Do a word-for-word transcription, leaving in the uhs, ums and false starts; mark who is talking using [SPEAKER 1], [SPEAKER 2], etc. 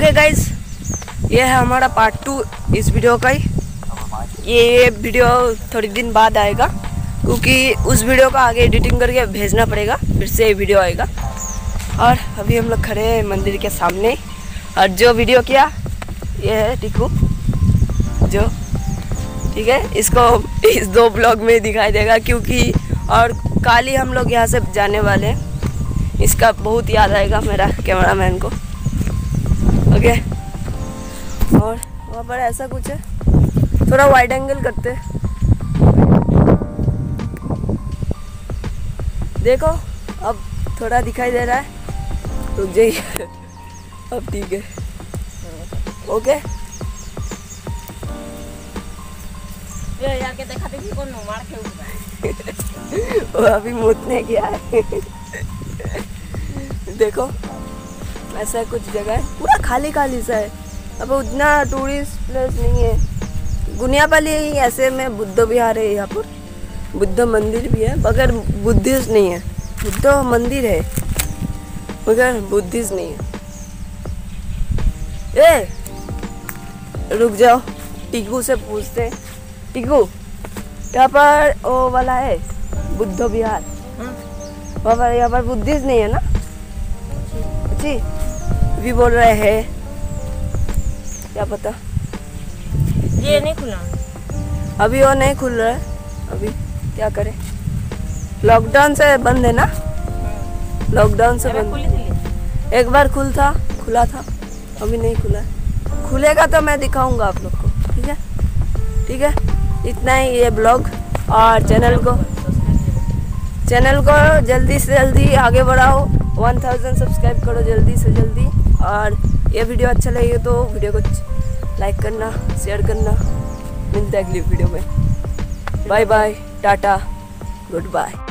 [SPEAKER 1] Okay guys, ये है हमारा पार्ट टू इस वीडियो का ही। ये वीडियो थोड़ी दिन बाद आएगा क्योंकि उस वीडियो का आगे एडिटिंग करके भेजना पड़ेगा, फिर से ये वीडियो आएगा। और अभी हम लोग खड़े हैं मंदिर के सामने, और जो वीडियो किया ये है टिकू, जो ठीक है, इसको इस दो ब्लॉग में दिखाई देगा क्योंकि और कल ही हम लोग यहाँ से जाने वाले हैं। इसका बहुत याद आएगा मेरा कैमरामैन को। ओके, और वहाँ पर ऐसा कुछ है, थोड़ा वाइड एंगल करते देखो, अब थोड़ा दिखाई दे रहा है, रुक जाइए। अब ठीक है, ओके।
[SPEAKER 2] ये याके देखा देखी कौन मार के उठा
[SPEAKER 1] वो अभी मुतने गया है। देखो ऐसा कुछ जगह है, पूरा खाली खाली सा है, अब उतना टूरिस्ट प्लेस नहीं है। गुनियापाली ऐसे में बुद्ध विहार है, यहाँ पर बुद्ध मंदिर भी है मगर बुद्धिस्ट नहीं है। बुद्ध मंदिर है मगर बुद्धिस्ट नहीं है। ए रुक जाओ, टिकू से पूछते हैं। टिकू, यहाँ पर वो वाला है बुद्ध विहार, वहाँ पर यहाँ पर बुद्धिस्ट नहीं है ना? जी अभी बोल रहे हैं, क्या पता।
[SPEAKER 2] ये नहीं खुला
[SPEAKER 1] अभी, वो नहीं खुल रहा है अभी, क्या करें, लॉकडाउन से बंद है ना? लॉकडाउन से बंद। एक बार खुल था खुला था, अभी नहीं खुला है। खुलेगा तो मैं दिखाऊंगा आप लोग को, ठीक है? ठीक है, इतना ही ये ब्लॉग। और चैनल को चैनल को जल्दी से जल्दी आगे बढ़ाओ, वन थाउजेंड सब्सक्राइब करो जल्दी से जल्दी। और ये वीडियो अच्छा लगे तो वीडियो को लाइक करना, शेयर करना। मिलता है अगली वीडियो में। Bye bye, tata, good bye.